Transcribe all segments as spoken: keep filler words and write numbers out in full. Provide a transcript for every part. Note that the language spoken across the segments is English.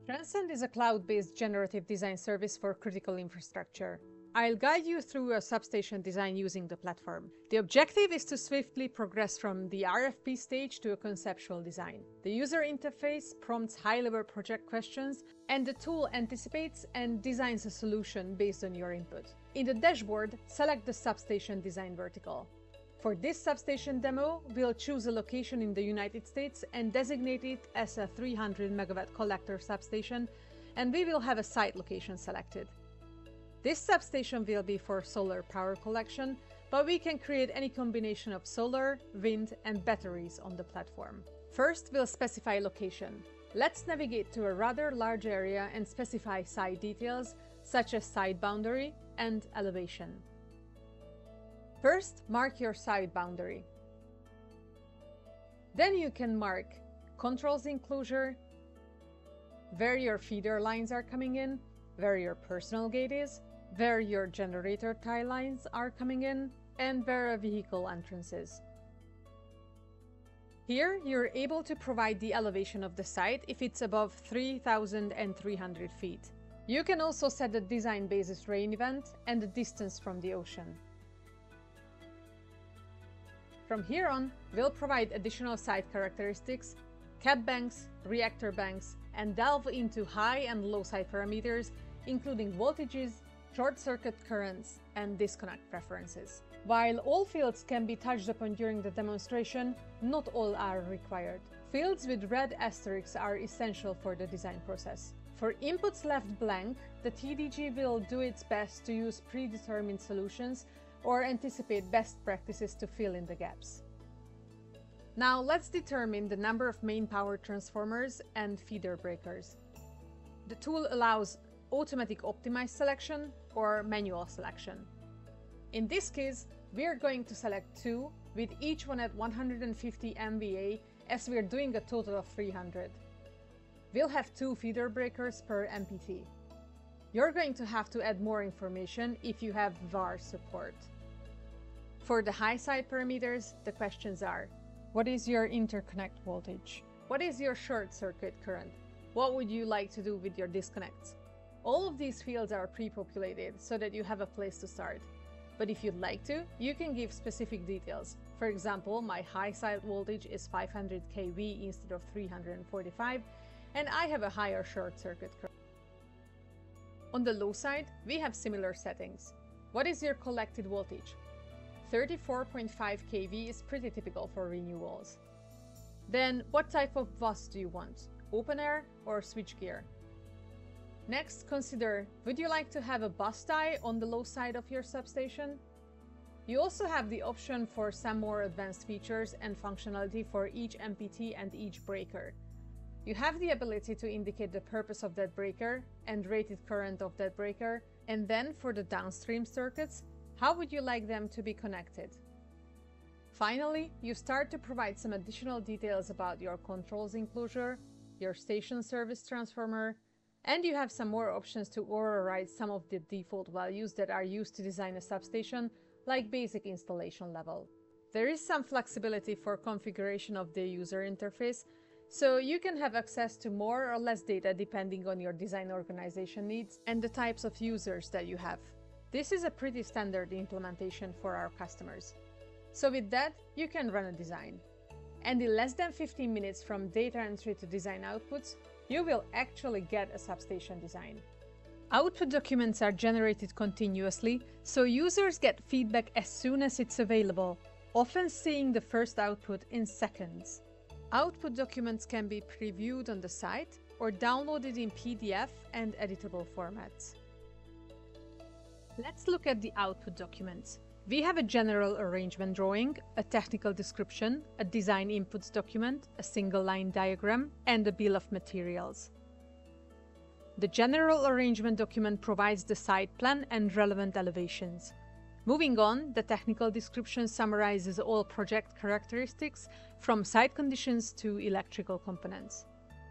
Transcend is a cloud-based generative design service for critical infrastructure. I'll guide you through a substation design using the platform. The objective is to swiftly progress from the R F P stage to a conceptual design. The user interface prompts high-level project questions, and the tool anticipates and designs a solution based on your input. In the dashboard, select the substation design vertical. For this substation demo, we'll choose a location in the United States and designate it as a three hundred megawatt collector substation, and we will have a site location selected. This substation will be for solar power collection, but we can create any combination of solar, wind, and batteries on the platform. First, we'll specify location. Let's navigate to a rather large area and specify site details, such as site boundary and elevation. First, mark your site boundary. Then you can mark controls enclosure, where your feeder lines are coming in, where your personal gate is, where your generator tie lines are coming in, and where a vehicle entrance is. Here, you're able to provide the elevation of the site if it's above three thousand three hundred feet. You can also set the design basis rain event and the distance from the ocean. From here on, we'll provide additional site characteristics, cap banks, reactor banks, and delve into high and low site parameters, including voltages, short circuit currents, and disconnect preferences. While all fields can be touched upon during the demonstration, not all are required. Fields with red asterisks are essential for the design process. For inputs left blank, the T D G will do its best to use predetermined solutions or anticipate best practices to fill in the gaps. Now let's determine the number of main power transformers and feeder breakers. The tool allows automatic optimized selection or manual selection. In this case, we are going to select two, with each one at one hundred fifty M V A, as we are doing a total of three hundred. We'll have two feeder breakers per M P T. You're going to have to add more information if you have V A R support. For the high side parameters, the questions are: what is your interconnect voltage? What is your short circuit current? What would you like to do with your disconnects? All of these fields are pre-populated so that you have a place to start. But if you'd like to, you can give specific details. For example, my high side voltage is five hundred K V instead of three hundred forty-five, and I have a higher short circuit current. On the low side, we have similar settings. What is your collected voltage? thirty-four point five K V is pretty typical for renewals. Then, what type of bus do you want? Open air or switchgear? Next, consider, would you like to have a bus tie on the low side of your substation? You also have the option for some more advanced features and functionality for each M P T and each breaker. You have the ability to indicate the purpose of that breaker and rated current of that breaker, and then for the downstream circuits, how would you like them to be connected? Finally, you start to provide some additional details about your controls enclosure, your station service transformer, and you have some more options to override some of the default values that are used to design a substation, like basic installation level. There is some flexibility for configuration of the user interface, so you can have access to more or less data depending on your design organization needs and the types of users that you have. This is a pretty standard implementation for our customers. So with that, you can run a design. And in less than fifteen minutes from data entry to design outputs, you will actually get a substation design. Output documents are generated continuously, so users get feedback as soon as it's available, often seeing the first output in seconds. Output documents can be previewed on the site or downloaded in P D F and editable formats. Let's look at the output documents. We have a general arrangement drawing, a technical description, a design inputs document, a single line diagram, and a bill of materials. The general arrangement document provides the site plan and relevant elevations. Moving on, the technical description summarizes all project characteristics, from site conditions to electrical components.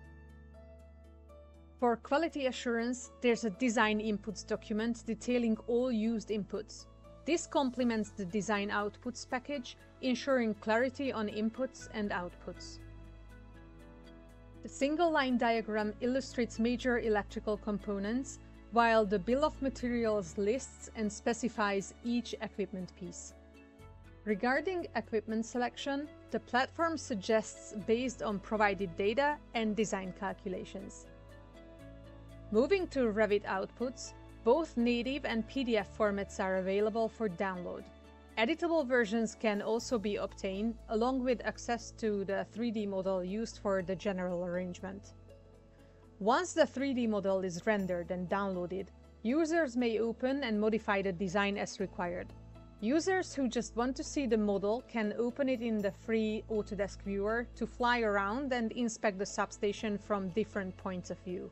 For quality assurance, there's a design inputs document detailing all used inputs. This complements the design outputs package, ensuring clarity on inputs and outputs. The single line diagram illustrates major electrical components, while the bill of materials lists and specifies each equipment piece. Regarding equipment selection, the platform suggests based on provided data and design calculations. Moving to Revit outputs, both native and P D F formats are available for download. Editable versions can also be obtained, along with access to the three D model used for the general arrangement. Once the three D model is rendered and downloaded, users may open and modify the design as required. Users who just want to see the model can open it in the free Autodesk Viewer to fly around and inspect the substation from different points of view.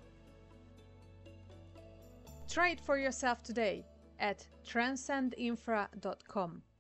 Try it for yourself today at transcend infra dot com.